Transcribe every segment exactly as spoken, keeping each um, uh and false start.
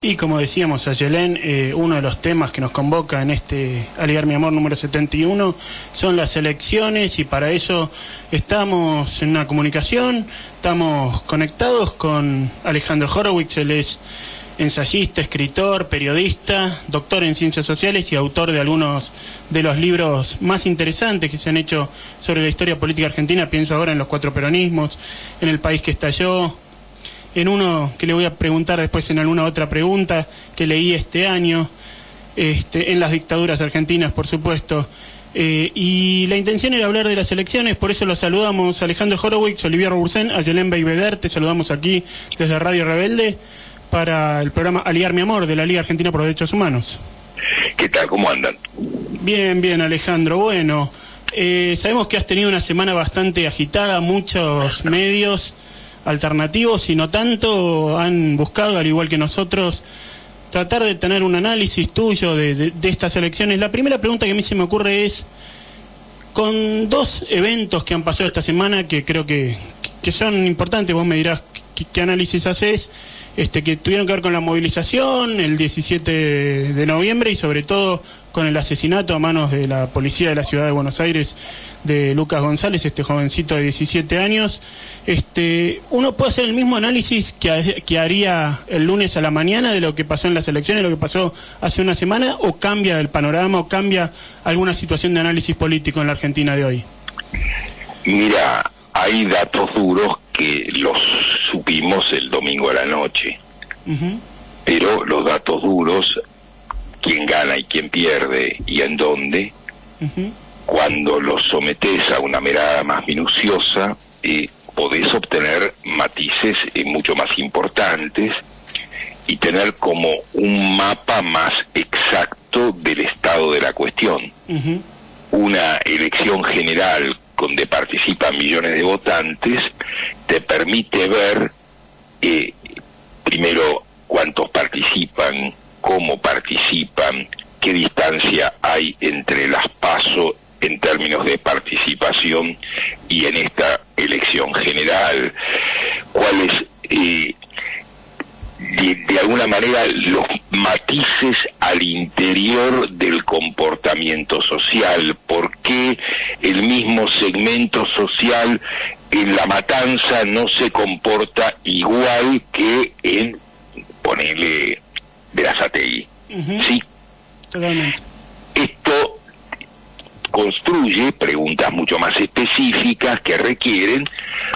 Y como decíamos, Ayelén, eh, uno de los temas que nos convoca en este Aliar mi amor número setenta y uno son las elecciones, y para eso estamos en una comunicación, estamos conectados con Alejandro Horowitz. Él es ensayista, escritor, periodista, doctor en ciencias sociales y autor de algunos de los libros más interesantes que se han hecho sobre la historia política argentina. Pienso ahora en Los Cuatro Peronismos, en El País que Estalló, en uno que le voy a preguntar después en alguna otra pregunta que leí este año, este, en Las Dictaduras Argentinas, por supuesto. Eh, y la intención era hablar de las elecciones, por eso los saludamos. Alejandro Horowitz, Olivier Robursén, Ayelén Beiveder, te saludamos aquí desde Radio Rebelde para el programa Aliar mi amor de la Liga Argentina por Derechos Humanos. ¿Qué tal? ¿Cómo andan? Bien, bien, Alejandro. Bueno, eh, sabemos que has tenido una semana bastante agitada, muchos medios alternativos y no tanto han buscado, al igual que nosotros, tratar de tener un análisis tuyo de, de, de estas elecciones. La primera pregunta que a mí se me ocurre es, con dos eventos que han pasado esta semana que creo que, que son importantes, vos me dirás qué, qué análisis haces, este, que tuvieron que ver con la movilización el diecisiete de noviembre y sobre todo con el asesinato a manos de la policía de la ciudad de Buenos Aires de Lucas González, este jovencito de diecisiete años. Este, ¿uno puede hacer el mismo análisis que, que haría el lunes a la mañana de lo que pasó en las elecciones, lo que pasó hace una semana, o cambia el panorama, o cambia alguna situación de análisis político en la Argentina de hoy? Mira, hay datos duros que los supimos el domingo a la noche, uh-huh. Pero los datos duros, quién gana y quién pierde y en dónde, uh-huh. Cuando los sometés a una mirada más minuciosa, eh, podés obtener matices eh, mucho más importantes y tener como un mapa más exacto del estado de la cuestión. Uh-huh. Una elección general donde participan millones de votantes te permite ver eh, primero cuántos participan, cómo participan, qué distancia hay entre las PASO en términos de participación y en esta elección general, cuáles eh, de, de alguna manera los matices al interior del comportamiento social, por qué el mismo segmento social en La Matanza no se comporta igual que en, ponele, Berazategui. Uh-huh. ¿Sí? Totalmente. Esto construye preguntas mucho más específicas que requieren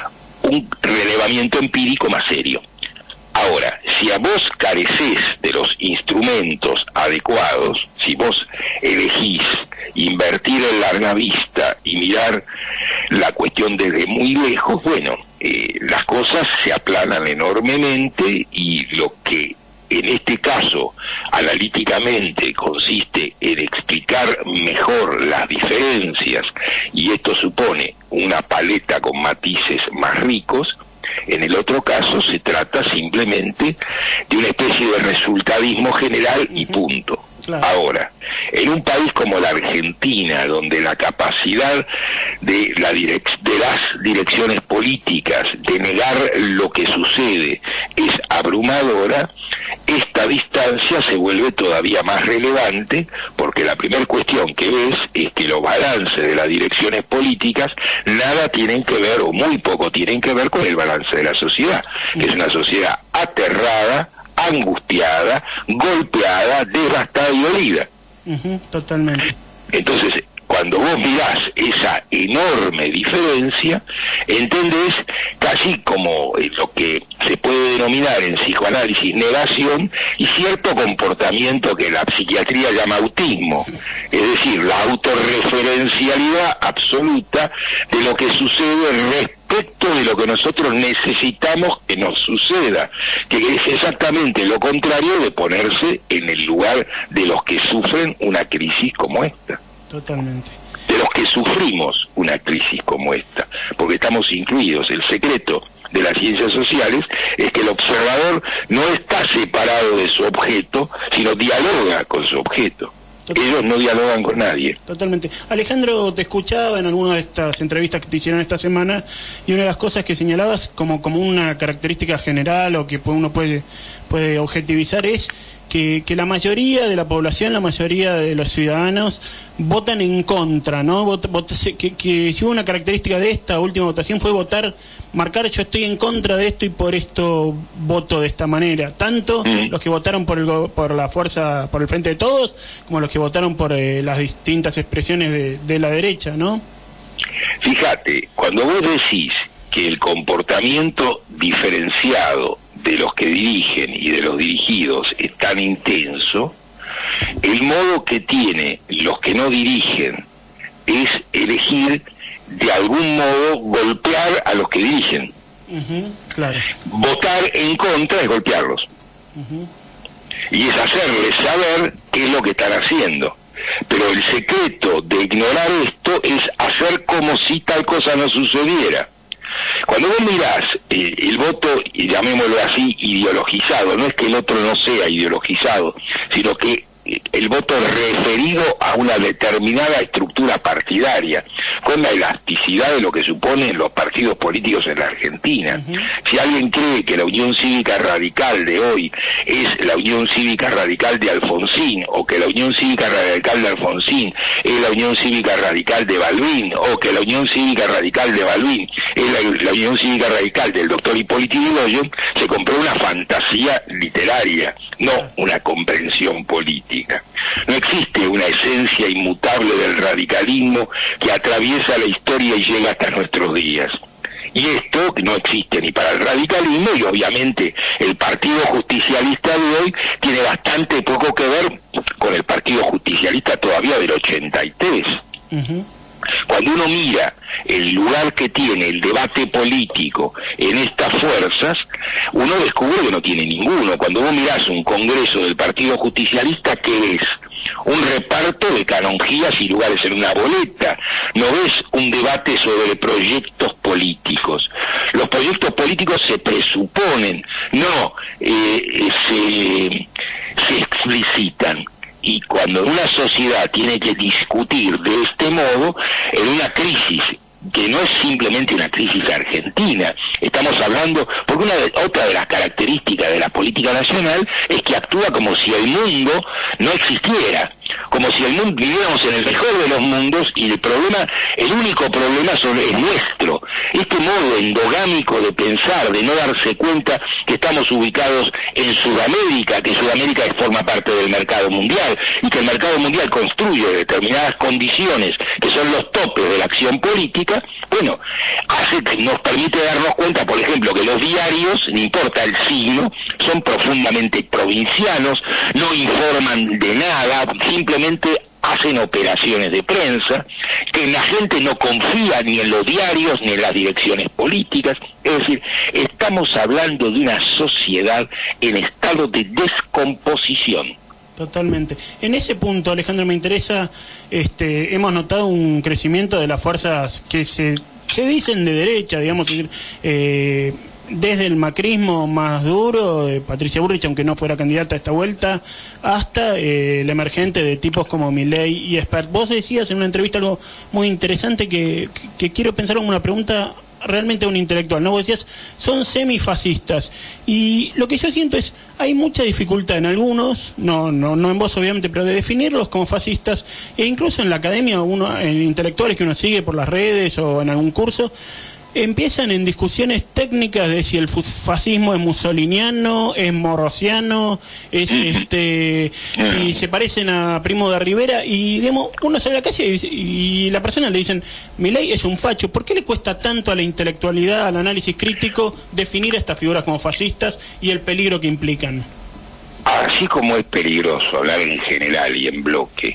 un relevamiento empírico más serio. Ahora, si a vos carecés de los instrumentos adecuados, si vos elegís invertir en larga vista y mirar la cuestión desde muy lejos, bueno, eh, las cosas se aplanan enormemente y lo que en este caso, analíticamente, consiste en explicar mejor las diferencias, y esto supone una paleta con matices más ricos. En el otro caso se trata simplemente de una especie de resultadismo general y punto. Claro. Ahora, en un país como la Argentina, donde la capacidad de, la direc- de las direcciones políticas de negar lo que sucede es abrumadora, esta distancia se vuelve todavía más relevante, porque la primera cuestión que ves es que los balances de las direcciones políticas nada tienen que ver, o muy poco tienen que ver, con el balance de la sociedad, que es una sociedad aterrada, angustiada, golpeada, devastada y dolida. Uh-huh, totalmente. Entonces, cuando vos mirás esa enorme diferencia, entendés casi como lo que se puede denominar en psicoanálisis negación y cierto comportamiento que la psiquiatría llama autismo, es decir, la autorreferencialidad absoluta de lo que sucede respecto de lo que nosotros necesitamos que nos suceda, que es exactamente lo contrario de ponerse en el lugar de los que sufren una crisis como esta. Totalmente. De los que sufrimos una crisis como esta, porque estamos incluidos. El secreto de las ciencias sociales es que el observador no está separado de su objeto, sino dialoga con su objeto. Total. Ellos no dialogan con nadie. Totalmente. Alejandro, te escuchaba en alguna de estas entrevistas que te hicieron esta semana y una de las cosas que señalabas como, como una característica general o que uno puede, puede objetivizar es que, que la mayoría de la población, la mayoría de los ciudadanos votan en contra, ¿no? Vot, vot, que, que si hubo una característica de esta última votación fue votar, marcar yo estoy en contra de esto y por esto voto de esta manera. Tanto mm. los que votaron por, el, por la fuerza, por el Frente de Todos, como los que votaron por eh, las distintas expresiones de, de la derecha, ¿no? Fíjate, cuando vos decís que el comportamiento diferenciado de los que dirigen y de los dirigidos es tan intenso, el modo que tiene los que no dirigen es elegir de algún modo golpear a los que dirigen. Uh-huh, claro. Votar en contra es golpearlos. Uh-huh. Y es hacerles saber qué es lo que están haciendo. Pero el secreto de ignorar esto es hacer como si tal cosa no sucediera. Cuando vos mirás eh, el voto, llamémoslo así, ideologizado, no es que el otro no sea ideologizado, sino que el voto referido a una determinada estructura partidaria, con la elasticidad de lo que suponen los partidos políticos en la Argentina. Uh-huh. Si alguien cree que la Unión Cívica Radical de hoy es la Unión Cívica Radical de Alfonsín, o que la Unión Cívica Radical de Alfonsín es la Unión Cívica Radical de Balbín, o que la Unión Cívica Radical de Balbín es la, la Unión Cívica Radical del doctor Hipólito Yrigoyen, se compró una fantasía literaria, no una comprensión política. No existe una esencia inmutable del radicalismo que atraviesa la historia y llega hasta nuestros días. Y esto no existe ni para el radicalismo, y obviamente el Partido Justicialista de hoy tiene bastante poco que ver con el Partido Justicialista todavía del ochenta y tres. Uh-huh. Cuando uno mira el lugar que tiene el debate político en estas fuerzas, uno descubre que no tiene ninguno. Cuando vos mirás un congreso del Partido Justicialista, ¿qué es? Un reparto de canonjías y lugares en una boleta. No ves un debate sobre proyectos políticos. Los proyectos políticos se presuponen, no eh, se, se explicitan. Y cuando una sociedad tiene que discutir de este modo, en una crisis que no es simplemente una crisis argentina, estamos hablando, porque una de, otra de las características de la política nacional es que actúa como si el mundo no existiera, como si el mundo viviéramos en el mejor de los mundos y el problema, el único problema solo es nuestro. Este modo endogámico de pensar, de no darse cuenta que estamos ubicados en Sudamérica, que Sudamérica forma parte del mercado mundial y que el mercado mundial construye determinadas condiciones que son los topes de la acción política, bueno, hace que nos permite darnos cuenta, por ejemplo, que los diarios, no importa el signo, son profundamente provincianos, no informan de nada, simplemente hacen operaciones de prensa, que la gente no confía ni en los diarios ni en las direcciones políticas. Es decir, estamos hablando de una sociedad en estado de descomposición. Totalmente. En ese punto, Alejandro, me interesa, este, hemos notado un crecimiento de las fuerzas que se, se dicen de derecha, digamos, eh, desde el macrismo más duro, de Patricia Bullrich, aunque no fuera candidata a esta vuelta, hasta eh, el emergente de tipos como Milei y Espert. Vos decías en una entrevista algo muy interesante que, que, que quiero pensar como una pregunta realmente a un intelectual, ¿no? Vos decías, son semifascistas, y lo que yo siento es, hay mucha dificultad en algunos, no no no en vos obviamente, pero de definirlos como fascistas, e incluso en la academia, uno, en intelectuales que uno sigue por las redes o en algún curso, empiezan en discusiones técnicas de si el fascismo es mussoliniano, es morrosiano, es este, si se parecen a Primo de Rivera, y digamos, uno sale a la calle y, dice, y la persona le dicen, Milei es un facho. ¿Por qué le cuesta tanto a la intelectualidad, al análisis crítico, definir a estas figuras como fascistas y el peligro que implican? Así como es peligroso hablar en general y en bloque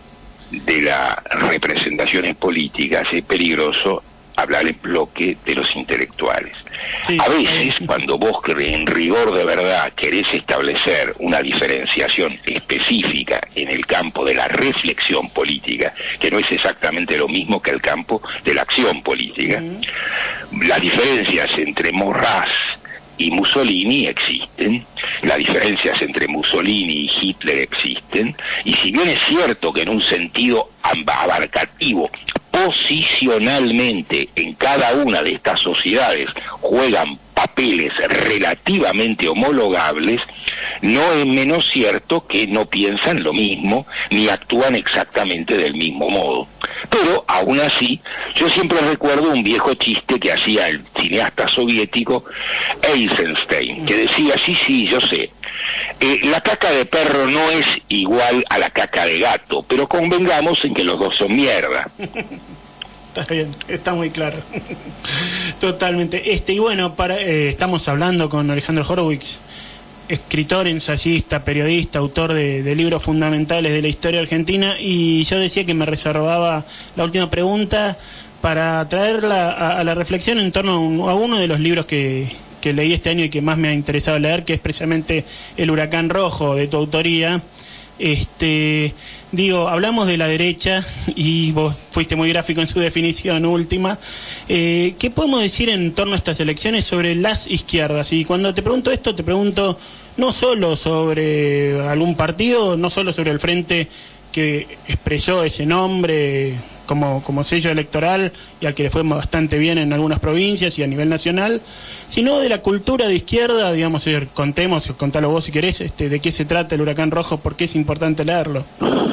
de las representaciones políticas, es peligroso hablar en bloque de los intelectuales. Sí. A veces, cuando vos en rigor de verdad querés establecer una diferenciación específica en el campo de la reflexión política, que no es exactamente lo mismo que el campo de la acción política, uh-huh. Las diferencias entre Morraz y Mussolini existen, las diferencias entre Mussolini y Hitler existen, y si bien es cierto que en un sentido abarcativo, posicionalmente en cada una de estas sociedades juegan papeles relativamente homologables, no es menos cierto que no piensan lo mismo ni actúan exactamente del mismo modo. Pero aún así, yo siempre recuerdo un viejo chiste que hacía el cineasta soviético Eisenstein, que decía, sí, sí, yo sé, eh, la caca de perro no es igual a la caca de gato, pero convengamos en que los dos son mierda. Está bien, está muy claro. Totalmente. Este, y bueno, para, eh, estamos hablando con Alejandro Horowitz, escritor, ensayista, periodista, autor de, de libros fundamentales de la historia argentina, y yo decía que me reservaba la última pregunta para traerla a, a la reflexión en torno a, un, a uno de los libros que, que leí este año y que más me ha interesado leer, que es precisamente El Huracán Rojo, de tu autoría. Este, digo, hablamos de la derecha y vos fuiste muy gráfico en su definición última. Eh, ¿Qué podemos decir en torno a estas elecciones sobre las izquierdas? Y cuando te pregunto esto, te pregunto no solo sobre algún partido, no solo sobre el frente que expresó ese nombre como, como sello electoral y al que le fue bastante bien en algunas provincias y a nivel nacional, sino de la cultura de izquierda, digamos, eh, contemos, contalo vos si querés, este, de qué se trata El Huracán Rojo, por qué es importante leerlo.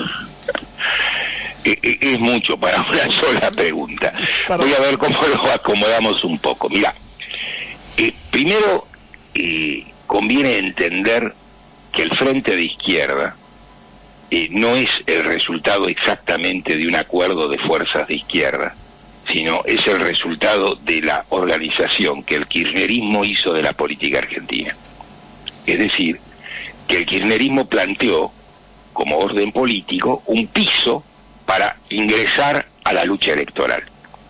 Es mucho para una sola pregunta. Voy a ver cómo lo acomodamos un poco. Mira, eh, primero eh, conviene entender que el frente de izquierda Eh, no es el resultado exactamente de un acuerdo de fuerzas de izquierda, sino es el resultado de la organización que el kirchnerismo hizo de la política argentina. Es decir, que el kirchnerismo planteó como orden político un piso para ingresar a la lucha electoral.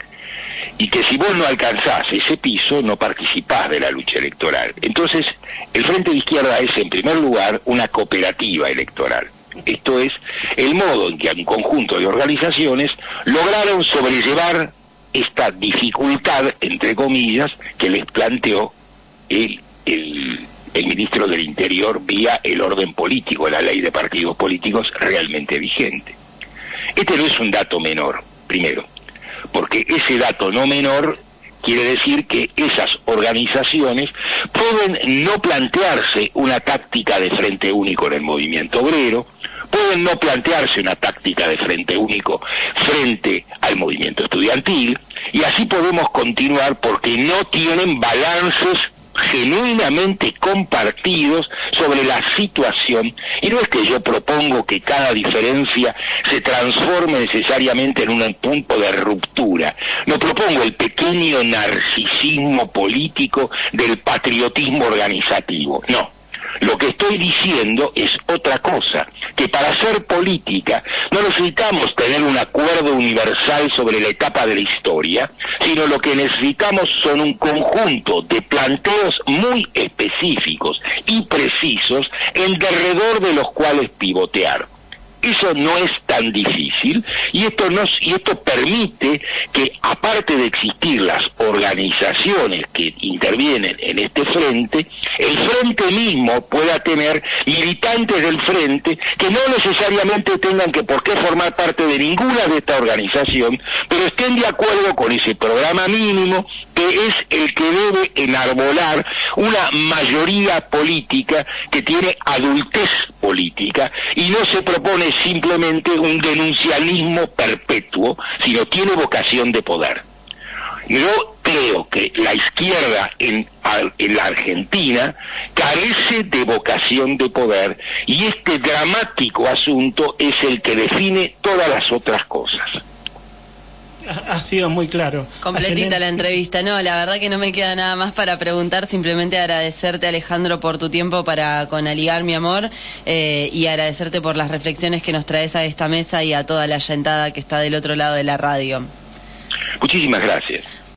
Y que si vos no alcanzás ese piso, no participás de la lucha electoral. Entonces, el Frente de Izquierda es, en primer lugar, una cooperativa electoral. Esto es el modo en que un conjunto de organizaciones lograron sobrellevar esta dificultad, entre comillas, que les planteó el, el, el ministro del Interior vía el orden político, la ley de partidos políticos realmente vigente. Este no es un dato menor, primero, porque ese dato no menor quiere decir que esas organizaciones pueden no plantearse una táctica de frente único en el movimiento obrero, pueden no plantearse una táctica de frente único frente al movimiento estudiantil, y así podemos continuar porque no tienen balances genuinamente compartidos sobre la situación, y no es que yo propongo que cada diferencia se transforme necesariamente en un punto de ruptura, no propongo el pequeño narcisismo político del patriotismo organizativo, no. Lo que estoy diciendo es otra cosa, que para hacer política no necesitamos tener un acuerdo universal sobre la etapa de la historia, sino lo que necesitamos son un conjunto de planteos muy específicos y precisos en derredor de los cuales pivotear. Eso no es tan difícil, y esto nos, y esto permite que, aparte de existir las organizaciones que intervienen en este frente, el frente mismo pueda tener militantes del frente que no necesariamente tengan que por qué formar parte de ninguna de esta organización, pero estén de acuerdo con ese programa mínimo que es el que debe enarbolar una mayoría política que tiene adultez política y no se propone simplemente un denuncialismo perpetuo, sino tiene vocación de poder. Yo creo que la izquierda en, en la Argentina carece de vocación de poder, y este dramático asunto es el que define todas las otras cosas. Ha sido muy claro. Completita la entrevista. No, la verdad que no me queda nada más para preguntar, simplemente agradecerte, Alejandro, por tu tiempo para con Aligar Mi Amor, eh, y agradecerte por las reflexiones que nos traes a esta mesa y a toda la yentada que está del otro lado de la radio. Muchísimas gracias.